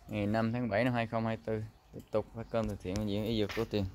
Ngày 5 tháng 7 năm 2024 tiếp tục phát cơm từ thiện bệnh viện y dược Cổ Truyền.